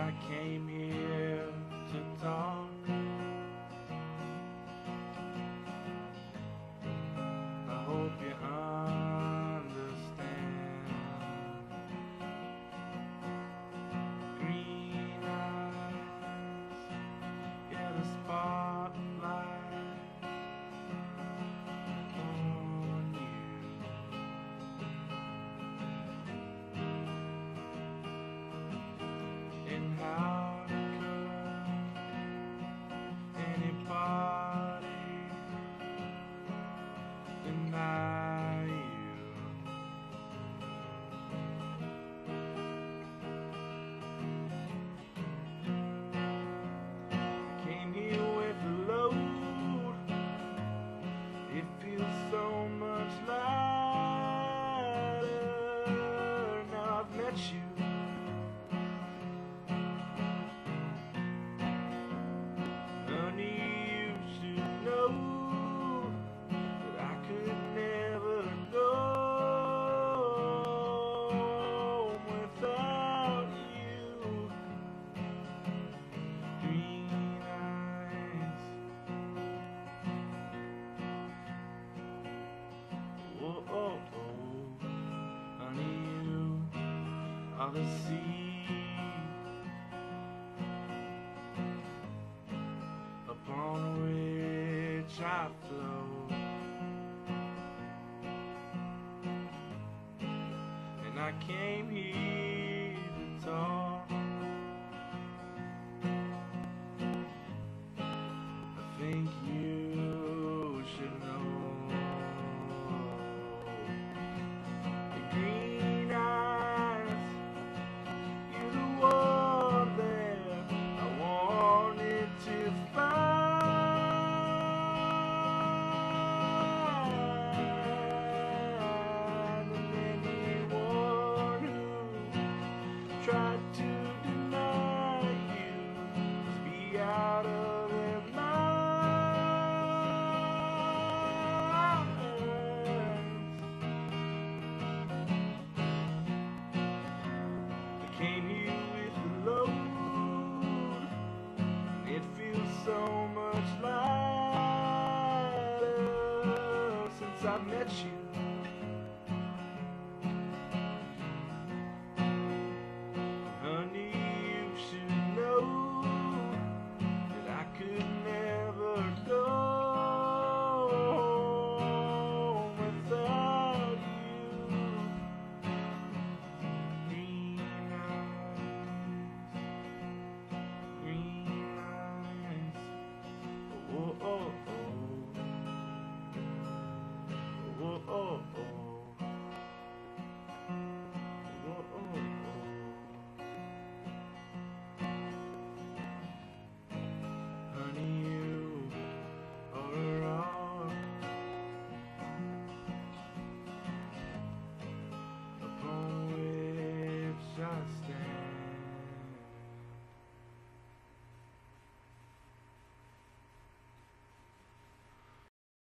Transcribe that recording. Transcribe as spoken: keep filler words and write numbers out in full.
I came here to talk. I hope you understand. Green eyes get a spotlight on you. And how could anybody deny you? Came here with a load. It feels so much lighter now I've met you. Honey, you should know that I could never go without you. Green eyes, oh, oh, oh. Honey, you are the sea upon which I float, and I came here to talk.